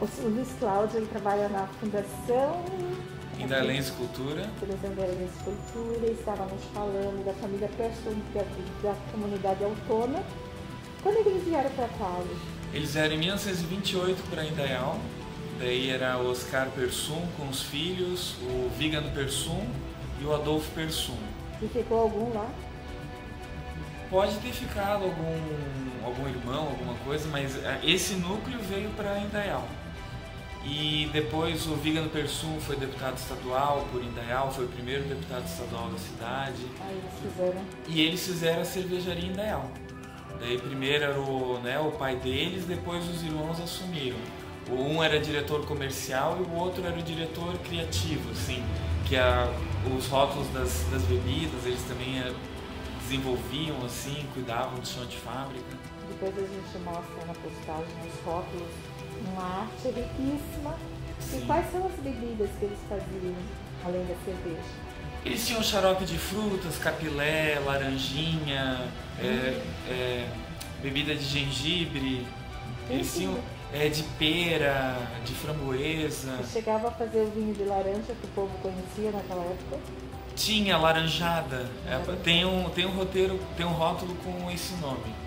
O Luiz Cláudio, ele trabalha na Fundação Indaialense Cultura. Fundação Indaialense Cultura, estávamos falando da família Persson, da comunidade autônoma. Quando é que eles vieram para cá? Eles vieram em 1928 para Indaial. Daí era o Oscar Persson com os filhos, o Vigano Persson e o Adolfo Persson. E ficou algum lá? Pode ter ficado algum irmão, alguma coisa, mas esse núcleo veio para Indaial. E depois o Vigano Persson foi deputado estadual por Indaial, foi o primeiro deputado estadual da cidade. Aí eles fizeram. E eles fizeram a cervejaria Indaial. Daí primeiro era o pai deles, depois os irmãos assumiram. Um era diretor comercial e o outro era o diretor criativo, assim, que os rótulos das bebidas eles também desenvolviam, assim, cuidavam do chão de fábrica. Depois a gente mostra na postagem os rótulos, uma arte riquíssima. Sim. E quais são as bebidas que eles faziam, além da cerveja? Eles tinham xarope de frutas, capilé, laranjinha, bebida de gengibre, eles tinham de pera, de framboesa. Você chegava a fazer o vinho de laranja que o povo conhecia naquela época? Tinha laranjada, tem um roteiro, tem um rótulo com esse nome.